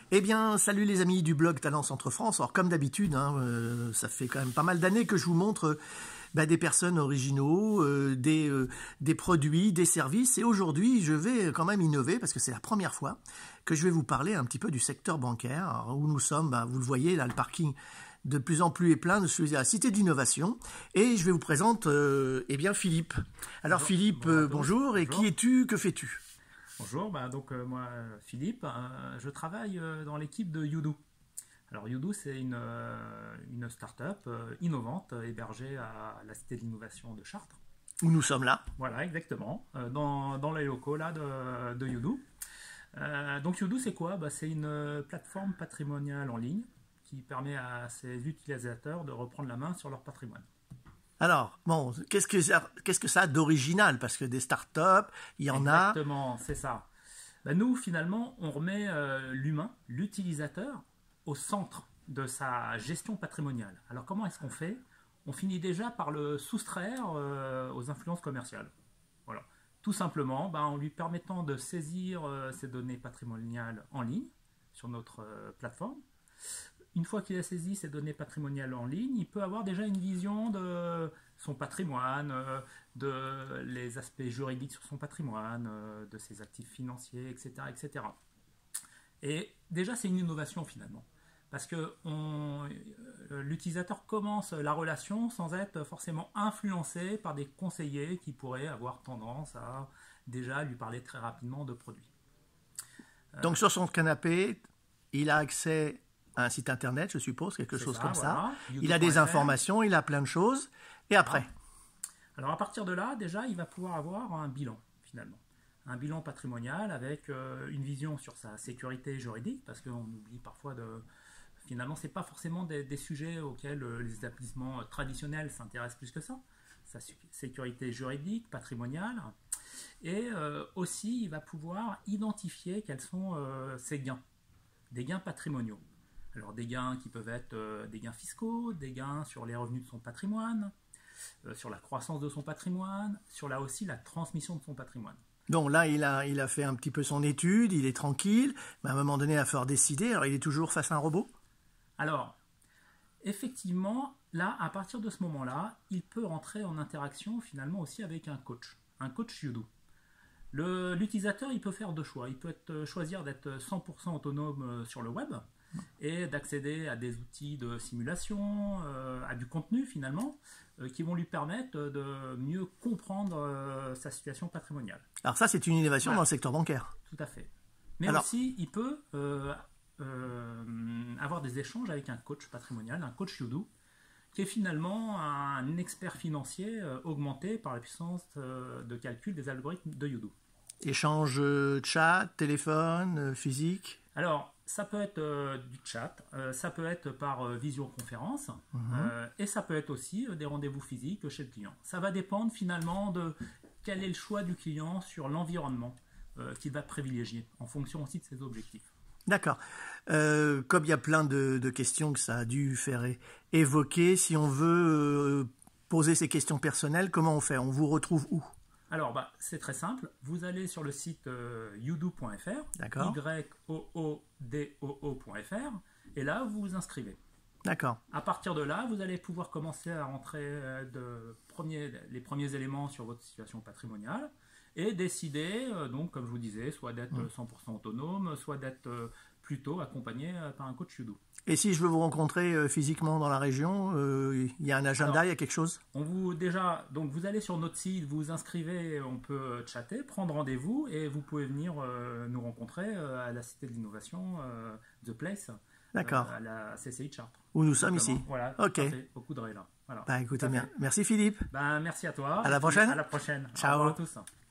Eh bien, salut les amis du blog Talent Centre France. Alors, comme d'habitude, ça fait quand même pas mal d'années que je vous montre des personnes originaux, des produits, des services. Et aujourd'hui, je vais quand même innover parce que c'est la première fois que je vais vous parler un petit peu du secteur bancaire. Alors, où nous sommes, vous le voyez, là, le parking de plus en plus est plein. Je suis à la Cité d'innovation et je vais vous présenter Philippe. Alors bonjour, Philippe, bonjour. Et qui es-tu? Que fais-tu? Bonjour, moi Philippe, je travaille dans l'équipe de Youdoo. Alors Youdoo, c'est une start-up innovante hébergée à la Cité de l'Innovation de Chartres. Où nous sommes là. Voilà, exactement, dans les locaux là, de Youdoo. Donc Youdoo, c'est quoi? C'est une plateforme patrimoniale en ligne qui permet à ses utilisateurs de reprendre la main sur leur patrimoine. Alors, bon, qu'est-ce que ça a d'original? Parce que des startups, il y en a... Exactement, c'est ça. Nous, finalement, on remet l'humain, l'utilisateur, au centre de sa gestion patrimoniale. Alors, comment est-ce qu'on fait? On finit déjà par le soustraire aux influences commerciales. Voilà. Tout simplement, en lui permettant de saisir ses données patrimoniales en ligne sur notre plateforme. Une fois qu'il a saisi ces données patrimoniales en ligne, il peut avoir déjà une vision de son patrimoine, de les aspects juridiques sur son patrimoine, de ses actifs financiers, etc. etc. Et déjà, c'est une innovation finalement. Parce que l'utilisateur commence la relation sans être forcément influencé par des conseillers qui pourraient avoir tendance à déjà lui parler très rapidement de produits. Donc sur son canapé, il a accès à un site internet, je suppose, quelque chose comme ça. Il a des informations, il a plein de choses. Et après? Alors à partir de là, déjà, il va pouvoir avoir un bilan, finalement. Un bilan patrimonial avec une vision sur sa sécurité juridique, parce qu'on oublie parfois finalement, ce n'est pas forcément des sujets auxquels les établissements traditionnels s'intéressent plus que ça. Sa sécurité juridique, patrimoniale. Et aussi, il va pouvoir identifier quels sont ses gains, des gains patrimoniaux. Alors des gains qui peuvent être des gains fiscaux, des gains sur les revenus de son patrimoine, sur la croissance de son patrimoine, sur là aussi la transmission de son patrimoine. Donc là, il a fait un petit peu son étude, il est tranquille, mais à un moment donné, il va falloir décider. Alors il est toujours face à un robot? Alors, effectivement, là, à partir de ce moment-là, il peut rentrer en interaction finalement aussi avec un coach Youdoo. L'utilisateur, il peut faire deux choix. Il peut choisir d'être 100% autonome sur le web, et d'accéder à des outils de simulation, à du contenu finalement, qui vont lui permettre de mieux comprendre sa situation patrimoniale. Alors ça, c'est une innovation dans le secteur bancaire. Tout à fait. Mais aussi, il peut avoir des échanges avec un coach patrimonial, un coach Youdoo, qui est finalement un expert financier augmenté par la puissance de calcul des algorithmes de Youdoo. Échange chat, téléphone, physique? Alors, ça peut être du chat, ça peut être par visioconférence, et ça peut être aussi des rendez-vous physiques chez le client. Ça va dépendre finalement de quel est le choix du client sur l'environnement qu'il va privilégier, en fonction aussi de ses objectifs. D'accord. Comme il y a plein de questions que ça a dû faire évoquer, si on veut poser ces questions personnelles, comment on fait? On vous retrouve où? Alors, c'est très simple. Vous allez sur le site youdoo.fr, yoodoo.fr, et là, vous vous inscrivez. D'accord. À partir de là, vous allez pouvoir commencer à rentrer les premiers éléments sur votre situation patrimoniale et décider, donc, comme je vous disais, soit d'être 100% autonome, soit d'être plutôt accompagné par un coach Youdoo. Et si je veux vous rencontrer physiquement dans la région, il y a un agenda, il y a quelque chose? Donc vous allez sur notre site, vous vous inscrivez, on peut chatter, prendre rendez-vous, et vous pouvez venir nous rencontrer à la Cité de l'Innovation, The Place, à la CCI de Chartres. Où nous sommes ici. Voilà, ok. Parfait, au Coudray là. Voilà. Écoutez, merci Philippe. Merci à toi. À la prochaine. À la prochaine. Ciao. Au revoir à tous.